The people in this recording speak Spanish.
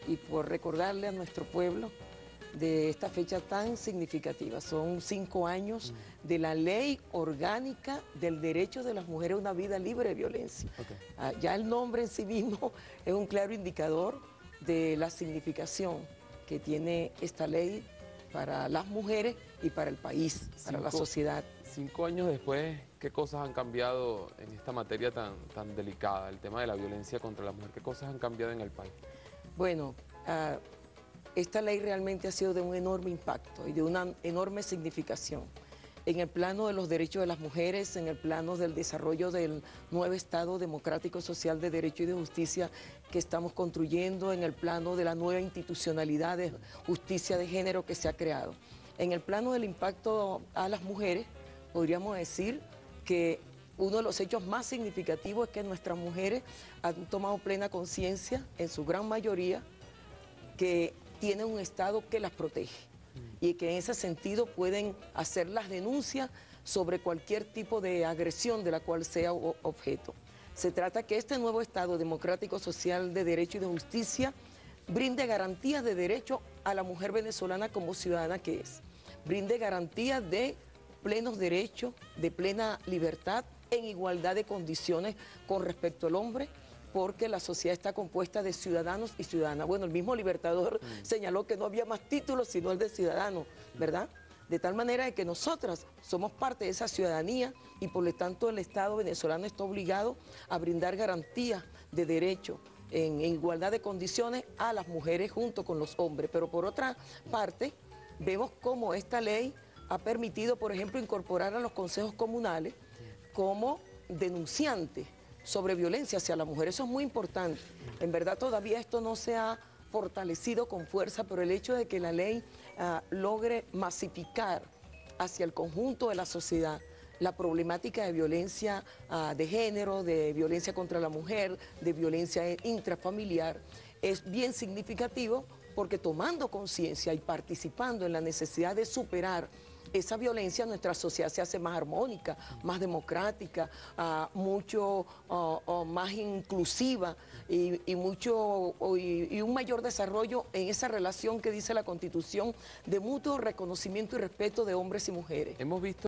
y por recordarle a nuestro pueblo de esta fecha tan significativa. Son 5 años de la Ley Orgánica del Derecho de las Mujeres a una Vida Libre de Violencia. Ya el nombre en sí mismo es un claro indicador de la significación que tiene esta ley para las mujeres y para el país, para la sociedad. 5 años después, ¿qué cosas han cambiado en esta materia tan delicada, el tema de la violencia contra la mujer? ¿Qué cosas han cambiado en el país? Bueno, esta ley realmente ha sido de un enorme impacto y de una enorme significación en el plano de los derechos de las mujeres, en el plano del desarrollo del nuevo Estado democrático, social, de derecho y de justicia que estamos construyendo, en el plano de la nueva institucionalidad de justicia de género que se ha creado. En el plano del impacto a las mujeres, podríamos decir que uno de los hechos más significativos es que nuestras mujeres han tomado plena conciencia, en su gran mayoría, que tienen un Estado que las protege y que en ese sentido pueden hacer las denuncias sobre cualquier tipo de agresión de la cual sea objeto. Se trata que este nuevo Estado democrático, social, de derecho y de justicia brinde garantías de derecho a la mujer venezolana como ciudadana que es, brinde garantías de plenos derechos, de plena libertad, en igualdad de condiciones con respecto al hombre, porque la sociedad está compuesta de ciudadanos y ciudadanas. Bueno, el mismo Libertador señaló que no había más títulos sino el de ciudadano, ¿verdad? De tal manera de que nosotras somos parte de esa ciudadanía y por lo tanto el Estado venezolano está obligado a brindar garantías de derecho en igualdad de condiciones a las mujeres junto con los hombres. Pero por otra parte, vemos cómo esta ley ha permitido, por ejemplo, incorporar a los consejos comunales como denunciantes sobre violencia hacia la mujer. Eso es muy importante. En verdad todavía esto no se ha fortalecido con fuerza, pero el hecho de que la ley logre masificar hacia el conjunto de la sociedad la problemática de violencia de género, de violencia contra la mujer, de violencia intrafamiliar, es bien significativo porque tomando conciencia y participando en la necesidad de superar esa violencia, nuestra sociedad se hace más armónica, más democrática, mucho más inclusiva y un mayor desarrollo en esa relación que dice la Constitución de mutuo reconocimiento y respeto de hombres y mujeres. Hemos visto